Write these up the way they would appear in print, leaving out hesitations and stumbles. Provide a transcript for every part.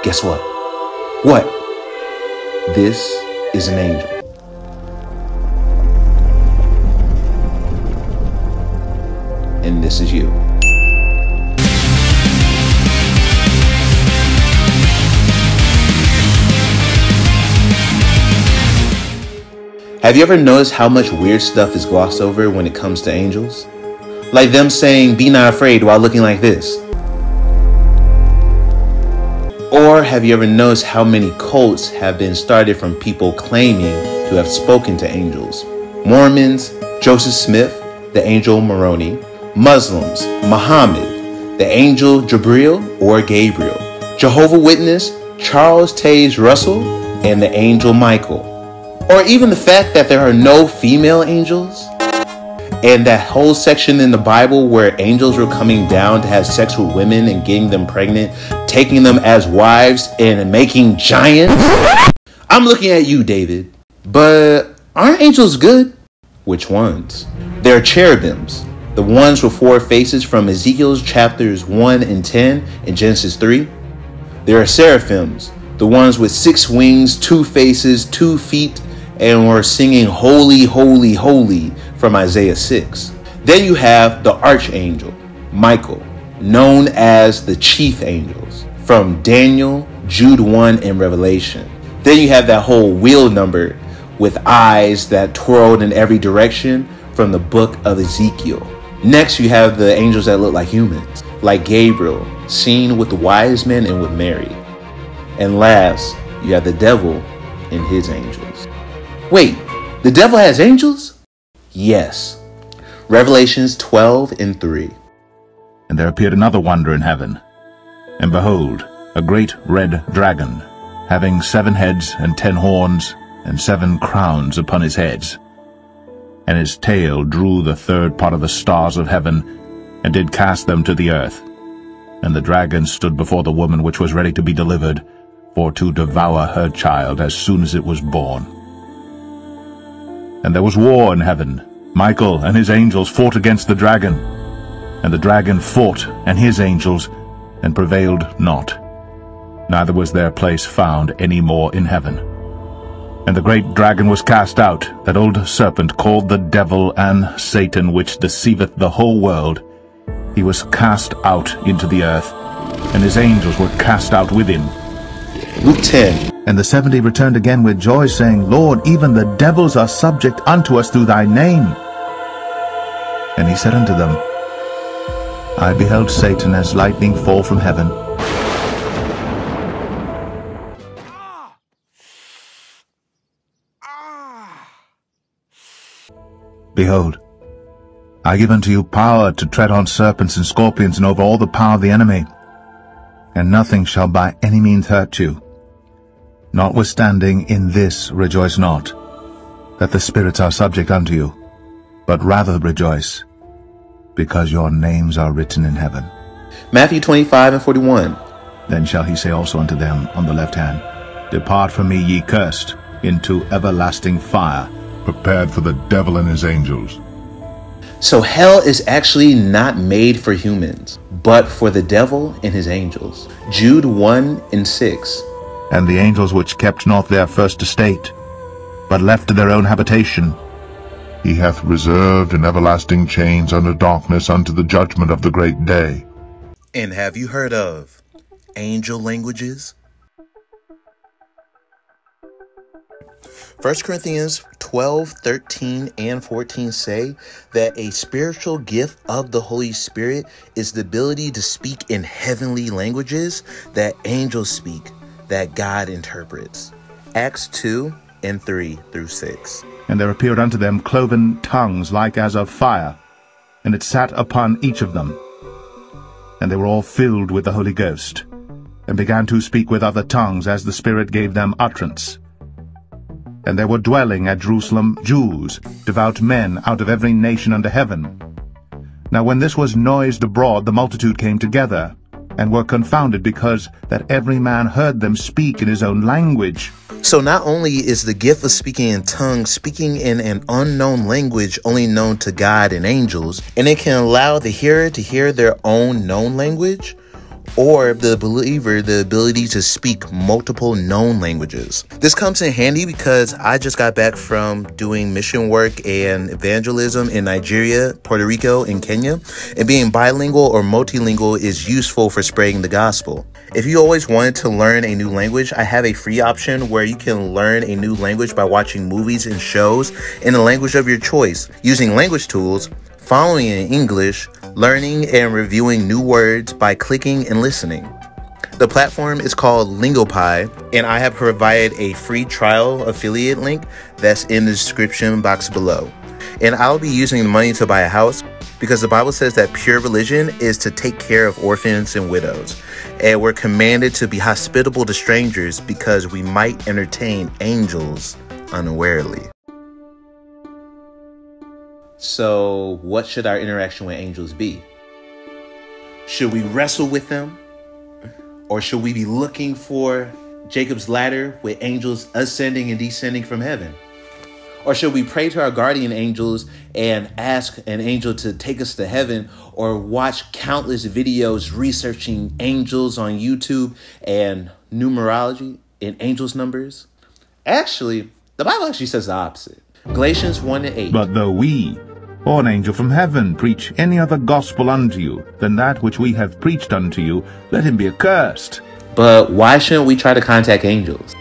Guess what? What? This is an angel. And this is you. Have you ever noticed how much weird stuff is glossed over when it comes to angels? Like them saying, "Be not afraid," while looking like this. Or have you ever noticed how many cults have been started from people claiming to have spoken to angels? Mormons, Joseph Smith, the angel Moroni. Muslims, Muhammad, the angel Jibril or Gabriel. Jehovah's Witness, Charles Taze Russell, and the angel Michael. Or even the fact that there are no female angels. And that whole section in the Bible where angels were coming down to have sex with women and getting them pregnant, taking them as wives and making giants. I'm looking at you, David. But aren't angels good? Which ones? They're cherubims. The ones with 4 faces from Ezekiel chapters 1 and 10 and Genesis 3. There are seraphims. The ones with 6 wings, 2 faces, 2 feet, and were singing "Holy, Holy, Holy" from Isaiah 6. Then you have the archangel, Michael, known as the chief angels, from Daniel, Jude 1, and Revelation. Then you have that whole wheel number with eyes that twirled in every direction from the book of Ezekiel. Next, you have the angels that look like humans, like Gabriel, seen with the wise men and with Mary. And last, you have the devil and his angels. Wait, the devil has angels? Yes. Revelations 12 and 3. And there appeared another wonder in heaven. And behold, a great red dragon, having 7 heads and 10 horns, and 7 crowns upon his heads. And his tail drew the 3rd part of the stars of heaven, and did cast them to the earth. And the dragon stood before the woman which was ready to be delivered, for to devour her child as soon as it was born. And there was war in heaven. Michael and his angels fought against the dragon. And the dragon fought and his angels, and prevailed not. Neither was their place found any more in heaven. And the great dragon was cast out, that old serpent called the devil and Satan, which deceiveth the whole world. He was cast out into the earth, and his angels were cast out with him. Luke 10. And the 70 returned again with joy, saying, Lord, even the devils are subject unto us through thy name. And he said unto them, I beheld Satan as lightning fall from heaven. Behold, I give unto you power to tread on serpents and scorpions, and over all the power of the enemy, and nothing shall by any means hurt you. Notwithstanding, in this rejoice not, that the spirits are subject unto you, but rather rejoice, because your names are written in heaven. Matthew 25 and 41. Then shall he say also unto them on the left hand, Depart from me, ye cursed, into everlasting fire, prepared for the devil and his angels. So hell is actually not made for humans, but for the devil and his angels. Jude 1 and 6. And the angels which kept not their first estate, but left to their own habitation, he hath reserved in everlasting chains under darkness unto the judgment of the great day. And have you heard of angel languages? 1 Corinthians 12, 13, and 14 say that a spiritual gift of the Holy Spirit is the ability to speak in heavenly languages that angels speak, that God interprets. Acts 2 and 3 through 6. And there appeared unto them cloven tongues like as of fire, and it sat upon each of them. And they were all filled with the Holy Ghost, and began to speak with other tongues as the Spirit gave them utterance. And there were dwelling at Jerusalem Jews, devout men out of every nation under heaven. Now when this was noised abroad, the multitude came together, and were confounded, because that every man heard them speak in his own language. So not only is the gift of speaking in tongues, speaking in an unknown language only known to God and angels, and it can allow the hearer to hear their own known language, or the believer the ability to speak multiple known languages. This comes in handy because I just got back from doing mission work and evangelism in Nigeria, Puerto Rico, and Kenya, and being bilingual or multilingual is useful for spreading the gospel. If you always wanted to learn a new language, I have a free option where you can learn a new language by watching movies and shows in the language of your choice, using language tools, following in English, learning and reviewing new words by clicking and listening. The platform is called Lingopie, and I have provided a free trial affiliate link that's in the description box below. And I'll be using the money to buy a house because the Bible says that pure religion is to take care of orphans and widows. And we're commanded to be hospitable to strangers because we might entertain angels unawarely. So, what should our interaction with angels be? Should we wrestle with them? Or should we be looking for Jacob's ladder with angels ascending and descending from heaven? Or should we pray to our guardian angels and ask an angel to take us to heaven, or watch countless videos researching angels on YouTube and numerology and angels numbers? Actually, the Bible actually says the opposite. Galatians 1:8. But though we, or an angel from heaven, preach any other gospel unto you than that which we have preached unto you, let him be accursed. But why shouldn't we try to contact angels?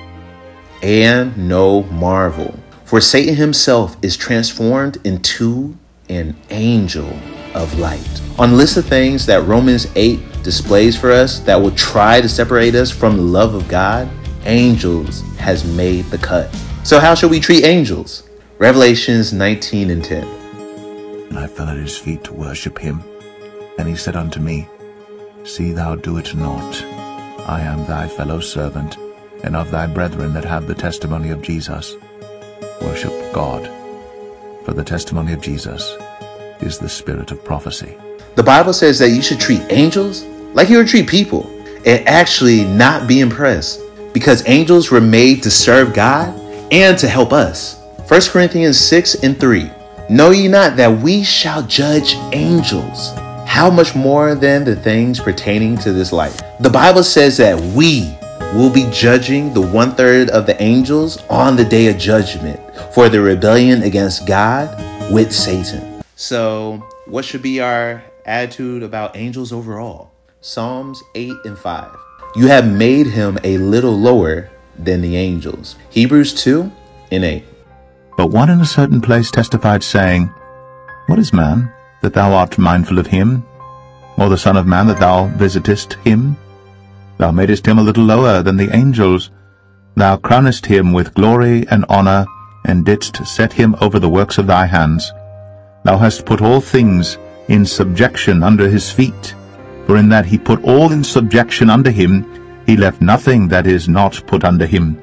And no marvel, for Satan himself is transformed into an angel of light. On the list of things that Romans 8 displays for us that will try to separate us from the love of God, angels has made the cut. So how should we treat angels? Revelations 19:10. And I fell at his feet to worship him. And he said unto me, See thou do it not. I am thy fellow servant, and of thy brethren that have the testimony of Jesus. Worship God, for the testimony of Jesus is the spirit of prophecy. The Bible says that you should treat angels like you would treat people, and actually not be impressed, because angels were made to serve God and to help us. 1 Corinthians 6:3. Know ye not that we shall judge angels? How much more than the things pertaining to this life? The Bible says that we will be judging the 1/3 of the angels on the day of judgment for the rebellion against God with Satan. So what should be our attitude about angels overall? Psalms 8:5. You have made him a little lower than the angels. Hebrews 2:8. But one in a certain place testified, saying, What is man, that thou art mindful of him? Or the son of man, that thou visitest him? Thou madest him a little lower than the angels. Thou crownest him with glory and honor, and didst set him over the works of thy hands. Thou hast put all things in subjection under his feet. For in that he put all in subjection under him, he left nothing that is not put under him.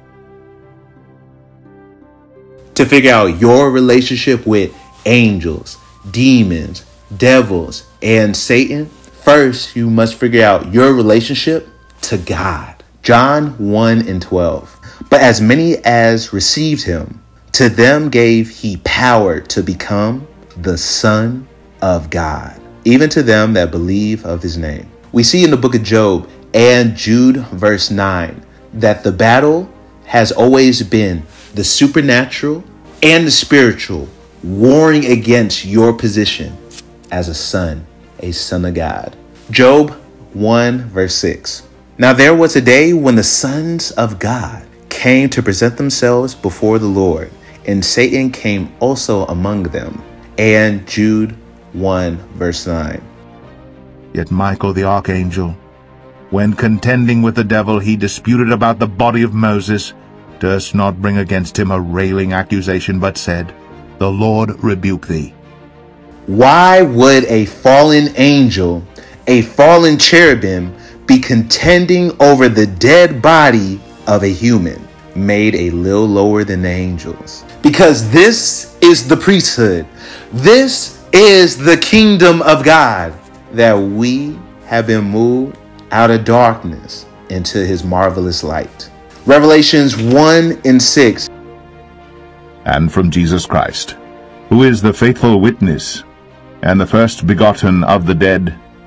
To figure out your relationship with angels, demons, devils, and Satan, first you must figure out your relationship to God. John 1:12. But as many as received him, to them gave he power to become the Son of God, even to them that believe of his name. We see in the book of Job and Jude verse 9 that the battle has always been the supernatural and the spiritual warring against your position as a son of God. Job 1 verse 6. Now there was a day when the sons of God came to present themselves before the Lord, and Satan came also among them. And Jude 1 verse 9. Yet Michael the archangel, when contending with the devil, he disputed about the body of Moses, durst not bring against him a railing accusation, but said, The Lord rebuke thee. Why would a fallen angel, a fallen cherubim, be contending over the dead body of a human made a little lower than the angels? Because this is the priesthood. This is the kingdom of God, that we have been moved out of darkness into his marvelous light. Revelations 1:6. And from Jesus Christ, who is the faithful witness, and the first begotten of the dead,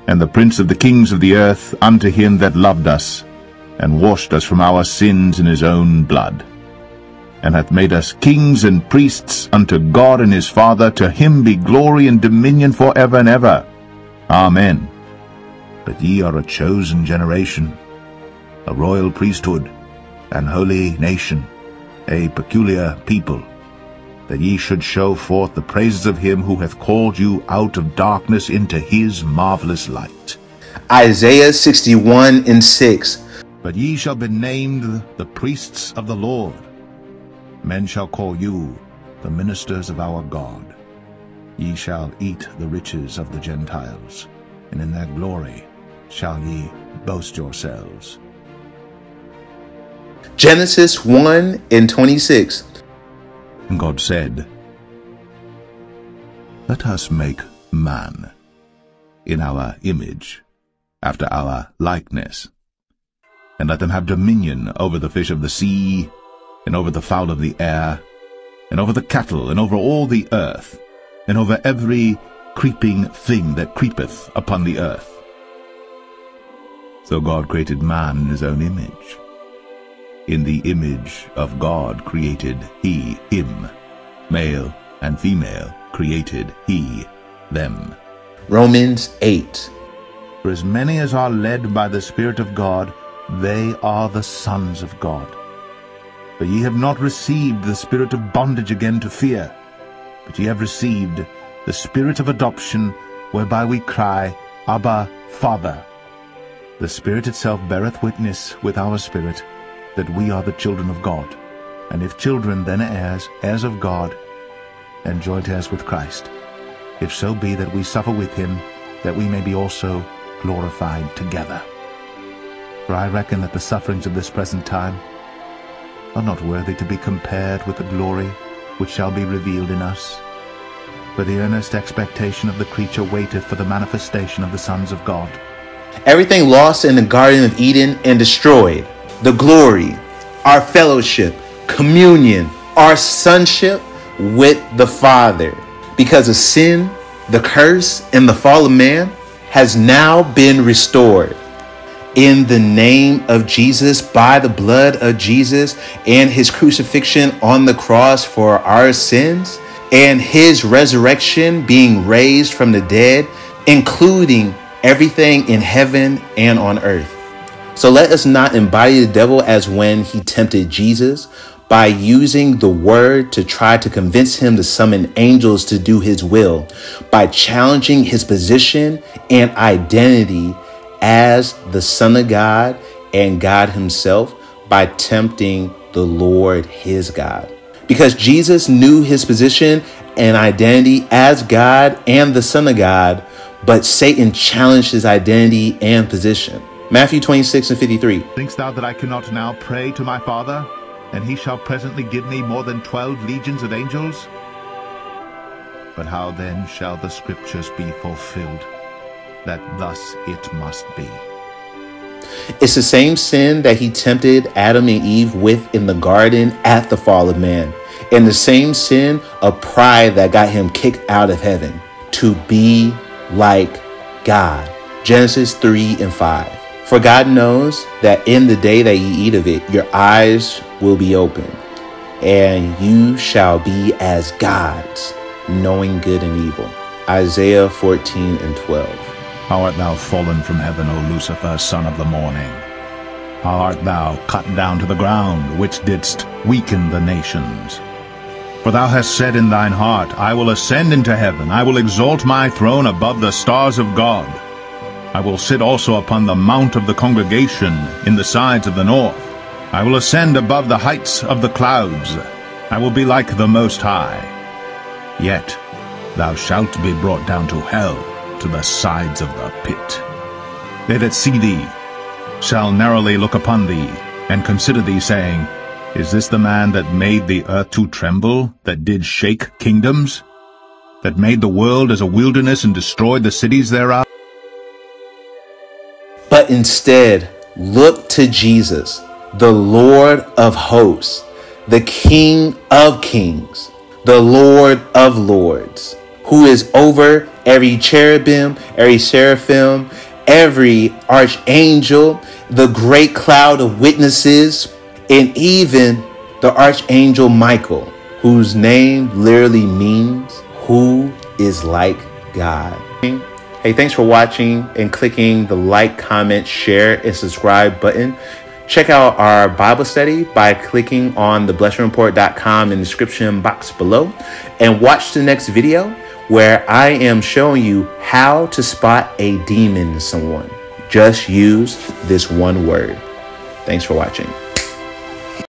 and the prince of the kings of the earth, unto him that loved us, and washed us from our sins in his own blood, and hath made us kings and priests unto God and his Father. To him be glory and dominion for ever and ever. Amen. But ye are a chosen generation, a royal priesthood, an holy nation, a peculiar people, that ye should show forth the praises of him who hath called you out of darkness into his marvelous light. Isaiah 61:6. But ye shall be named the priests of the Lord. Men shall call you the ministers of our God. Ye shall eat the riches of the Gentiles, and in their glory shall ye boast yourselves. Genesis 1:26. And God said, Let us make man in our image, after our likeness, and let them have dominion over the fish of the sea, and over the fowl of the air, and over the cattle, and over all the earth, and over every creeping thing that creepeth upon the earth. So God created man in his own image. In the image of God created he him. Male and female created he them. Romans 8. For as many as are led by the Spirit of God, they are the sons of God. For ye have not received the spirit of bondage again to fear, but ye have received the Spirit of adoption, whereby we cry, Abba, Father. The Spirit itself beareth witness with our spirit that we are the children of God, and if children, then heirs, heirs of God, and joint heirs with Christ, if so be that we suffer with him, that we may be also glorified together. For I reckon that the sufferings of this present time are not worthy to be compared with the glory which shall be revealed in us. For the earnest expectation of the creature waiteth for the manifestation of the sons of God. Everything lost in the Garden of Eden and destroyed, the glory, our fellowship, communion, our sonship with the Father, because of sin, the curse, and the fall of man, has now been restored. In the name of Jesus, by the blood of Jesus and his crucifixion on the cross for our sins, and his resurrection being raised from the dead, including everything in heaven and on earth. So let us not embody the devil as when he tempted Jesus by using the word to try to convince him to summon angels to do his will, by challenging his position and identity as the Son of God and God himself, by tempting the Lord his God. Because Jesus knew his position and identity as God and the Son of God, but Satan challenged his identity and position. Matthew 26:53. Thinkst thou that I cannot now pray to my Father, and he shall presently give me more than 12 legions of angels? But how then shall the scriptures be fulfilled, that thus it must be? It's the same sin that he tempted Adam and Eve with in the garden at the fall of man, and the same sin of pride that got him kicked out of heaven, to be like God. Genesis 3:5. For God knows that in the day that ye eat of it, your eyes will be opened, and you shall be as gods, knowing good and evil. Isaiah 14:12. How art thou fallen from heaven, O Lucifer, son of the morning? How art thou cut down to the ground, which didst weaken the nations? For thou hast said in thine heart, I will ascend into heaven, I will exalt my throne above the stars of God. I will sit also upon the mount of the congregation in the sides of the north. I will ascend above the heights of the clouds. I will be like the Most High. Yet thou shalt be brought down to hell, to the sides of the pit. They that see thee shall narrowly look upon thee, and consider thee, saying, Is this the man that made the earth to tremble, that did shake kingdoms, that made the world as a wilderness and destroyed the cities thereof? But instead, look to Jesus, the Lord of hosts, the King of kings, the Lord of lords, who is over every cherubim, every seraphim, every archangel, the great cloud of witnesses, and even the archangel Michael, whose name literally means who is like God. Hey, thanks for watching and clicking the like, comment, share, and subscribe button. Check out our Bible study by clicking on theblessedreport.com in the description box below, and watch the next video where I am showing you how to spot a demon in someone. Just use this one word. Thanks for watching.